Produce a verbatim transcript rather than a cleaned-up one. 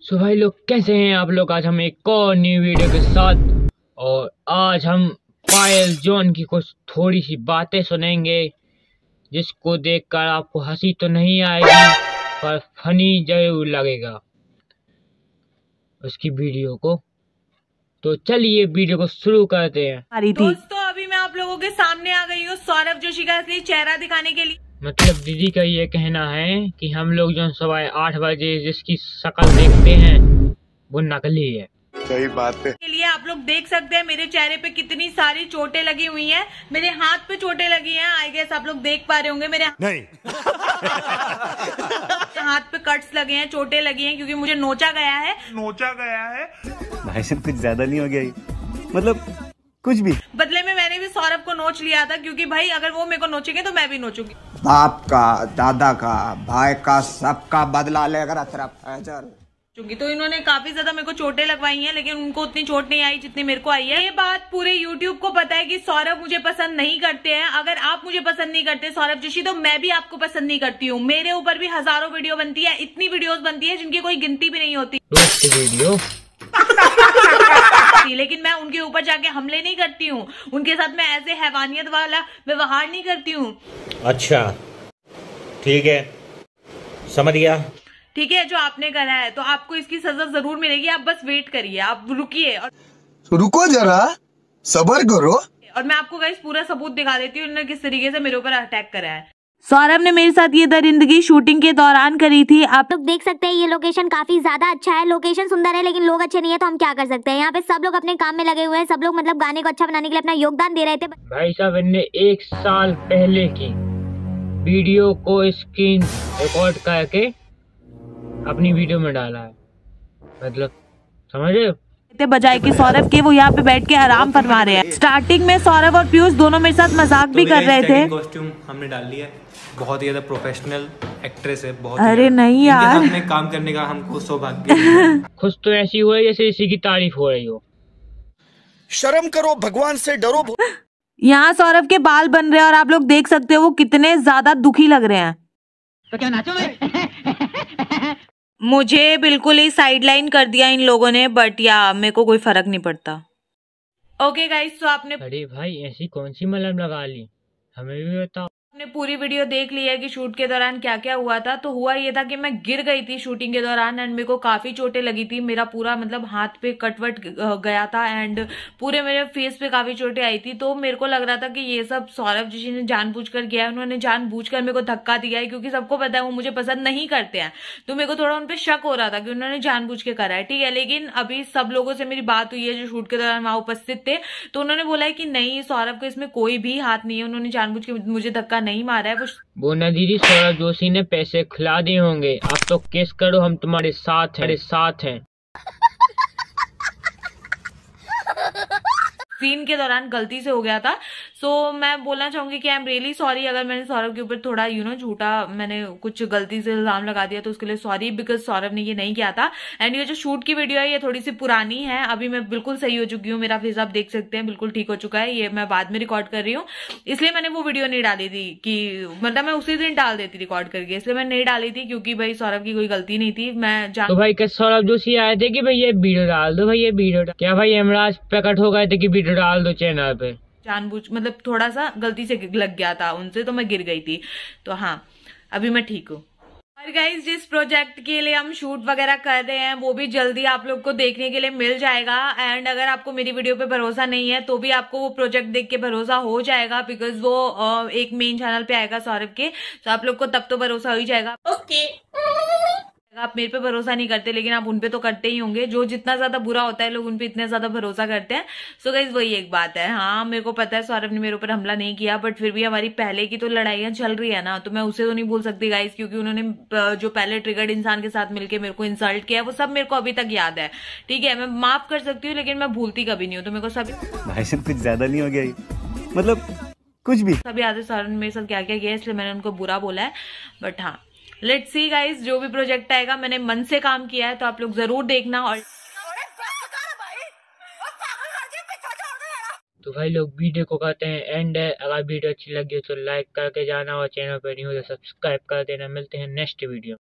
सो भाई लोग कैसे हैं आप लोग। आज हम एक और न्यू वीडियो के साथ और आज हम पायल जॉन की कुछ थोड़ी सी बातें सुनेंगे जिसको देखकर आपको हंसी तो नहीं आएगी पर फनी जरूर लगेगा उसकी वीडियो को। तो चलिए वीडियो को शुरू करते हैं। दोस्तों अभी मैं आप लोगों के सामने आ गई हूँ सौरभ जोशी का असली चेहरा दिखाने के लिए। मतलब दीदी का ये कहना है कि हम लोग जो सुबह आठ बजे जिसकी शक्ल देखते हैं वो नकली है। सही बात है। के लिए आप लोग देख सकते हैं मेरे चेहरे पे कितनी सारी चोटें लगी हुई हैं। मेरे हाथ पे चोटें लगी हैं। आई गेस आप लोग देख पा रहे होंगे मेरे नहीं हाथ पे कट्स लगे हैं, चोटें लगी हैं क्योंकि मुझे नोचा गया है नोचा गया है। भाई साहब कुछ ज्यादा नहीं हो गया ये? मतलब कुछ भी। बदले में मैंने भी सौरभ को नोच लिया था क्योंकि भाई अगर वो मेरे को नोचेंगे तो मैं भी नोचूंगी। बाप का, दादा का, भाई का, सबका बदला लेकर चूंकि तो इन्होंने काफी ज्यादा मेरे को चोटें लगवाई हैं लेकिन उनको उतनी चोट नहीं आई जितनी मेरे को आई है। ये बात पूरे यूट्यूब को पता है कि सौरभ मुझे पसंद नहीं करते हैं। अगर आप मुझे पसंद नहीं करते सौरभ जोशी तो मैं भी आपको पसंद नहीं करती हूँ। मेरे ऊपर भी हजारों वीडियो बनती है, इतनी वीडियोस बनती है जिनकी कोई गिनती भी नहीं होती वीडियो लेकिन मैं उनके ऊपर जाके हमले नहीं करती हूँ। उनके साथ मैं ऐसे हैवानियत वाला व्यवहार नहीं करती हूँ। अच्छा ठीक है, समझ गया। ठीक है, जो आपने करा है तो आपको इसकी सजा जरूर मिलेगी। आप बस वेट करिए, आप रुकिए और रुको जरा, सब्र करो। और मैं आपको गाइस पूरा सबूत दिखा देती हूँ उन्होंने किस तरीके से मेरे ऊपर अटैक करा है। सौरभ ने मेरे साथ ये दरिंदगी शूटिंग के दौरान करी थी। आप लोग देख सकते हैं ये लोकेशन काफी ज्यादा अच्छा है। लोकेशन सुंदर है लेकिन लोग अच्छे नहीं है तो हम क्या कर सकते हैं। यहाँ पे सब लोग अपने काम में लगे हुए हैं। सब लोग मतलब गाने को अच्छा बनाने के लिए अपना योगदान दे रहे थे। भाई साहब इनने एक साल पहले की वीडियो को स्क्रीन रिकॉर्ड करके अपनी वीडियो में डाला है। मतलब समझ रहे हो? बजाय के सौरभ के वो यहाँ पे बैठ के आराम फरमा रहे हैं। स्टार्टिंग में सौरभ और पीयूष दोनों मेरे साथ मजाक भी कर रहे थे। कॉस्ट्यूम हमने डाल लिया है, बहुत ही ज्यादा प्रोफेशनल एक्ट्रेस है। बहुत अरे नहीं यार, इनके साथ में काम करने का हमको सौभाग्य है। खुश तो ऐसी हुआ है जैसे इसी की तारीफ हो रही हो। शर्म करो, भगवान से डरो। यहाँ सौरभ के बाल बन रहे हैं और आप लोग देख सकते हो वो कितने ज्यादा दुखी लग रहे हैं। तो क्या नाचो मैं? मुझे बिल्कुल ही साइडलाइन कर दिया इन लोगों ने, बट या मेरे को कोई फर्क नहीं पड़ता। ओके गाइस, तो आपने अरे भाई ऐसी कौन सी मलहम लगा ली, हमें भी बताओ। आपने पूरी वीडियो देख ली है कि शूट के दौरान क्या क्या हुआ था। तो हुआ ये था कि मैं गिर गई थी शूटिंग के दौरान एंड मेरे को काफी चोटें लगी थी। मेरा पूरा मतलब हाथ पे कटवट गया था एंड पूरे मेरे फेस पे काफी चोटें आई थी। तो मेरे को लग रहा था कि ये सब सौरभ जोशी ने जानबूझकर किया है। उन्होंने जानबूझकर मेरे को धक्का दिया है क्योंकि सबको पता है वो मुझे पसंद नहीं करते हैं। तो मेरे को थोड़ा उनपे शक हो रहा था कि उन्होंने जानबूझ के करा है। ठीक है, लेकिन अभी सब लोगों से मेरी बात हुई है जो शूट के दौरान वहां उपस्थित थे। तो उन्होंने बोला है कि नहीं, सौरभ को इसमें कोई भी हाथ नहीं है, उन्होंने जानबूझ के मुझे धक्का नहीं मारा है। वो ना दीदी सौरभ जोशी ने पैसे खिला दिए होंगे। आप तो केस करो, हम तुम्हारे साथ हैं, साथ हैं। सीन के दौरान गलती से हो गया था। सो so, मैं बोलना चाहूंगी कि आई एम रियली सॉरी अगर मैंने सौरभ के ऊपर थोड़ा यू नो झूठा मैंने कुछ गलती से इल्जाम लगा दिया तो उसके लिए सॉरी, बिकॉज सौरभ ने ये नहीं किया था। एंड ये जो शूट की वीडियो है ये थोड़ी सी पुरानी है। अभी मैं बिल्कुल सही हो चुकी हूँ, मेरा फेस आप देख सकते हैं बिल्कुल ठीक हो चुका है। ये मैं बाद में रिकॉर्ड कर रही हूँ इसलिए मैंने वो वीडियो नहीं डाली थी कि मतलब मैं उसी दिन डाल देती रिकॉर्ड करके, इसलिए मैं नहीं डाली थी क्योंकि भाई सौरभ की कोई गलती नहीं थी। मैं जान... तो भाई क्या सौरभ जोशी आए थे कि भाई ये वीडियो डाल दो, भाई ये वीडियो क्या भाई हेमराज प्रकट हो गए थे कि वीडियो डाल दो चैनल पे? जानबूझ मतलब थोड़ा सा गलती से लग गया था उनसे तो मैं गिर गई थी। तो हाँ अभी मैं ठीक हूँ। और गाइस जिस प्रोजेक्ट के लिए हम शूट वगैरह कर रहे हैं वो भी जल्दी आप लोग को देखने के लिए मिल जाएगा। एंड अगर आपको मेरी वीडियो पे भरोसा नहीं है तो भी आपको वो प्रोजेक्ट देख के भरोसा हो जाएगा बिकॉज वो एक मेन चैनल पे आएगा सौरभ के। तो आप लोग को तब तो भरोसा हो ही जाएगा। ओके आप मेरे पे भरोसा नहीं करते लेकिन आप उनपे तो करते ही होंगे। जो जितना ज्यादा बुरा होता है लोग उनपे इतने ज्यादा भरोसा करते हैं। सो गाइस वही एक बात है। हाँ मेरे को पता है सौरभ ने मेरे ऊपर हमला नहीं किया बट फिर भी हमारी पहले की तो लड़ाइयां चल रही है ना, तो मैं उसे तो नहीं भूल सकती गाइस क्योंकि उन्होंने जो पहले ट्रिगर्ड इंसान के साथ मिलकर मेरे को इंसल्ट किया वो सब मेरे को अभी तक याद है। ठीक है, मैं माफ कर सकती हूँ लेकिन मैं भूलती कभी नहीं हूँ। तो मेरे को सब भाई साहब कुछ ज्यादा नहीं हो गया ये? मतलब कुछ भी। सब याद है सौरभ ने मेरे साथ क्या क्या किया, इसलिए मैंने उनको बुरा बोला है। बट हाँ लेट्स सी गाइस, जो भी प्रोजेक्ट आएगा मैंने मन से काम किया है तो आप लोग जरूर देखना। और तो भाई लोग वीडियो को कहते हैं एंड है। अगर वीडियो अच्छी लगी तो लाइक करके जाना और चैनल पर नहीं हो तो सब्सक्राइब कर देना। मिलते हैं नेक्स्ट वीडियो।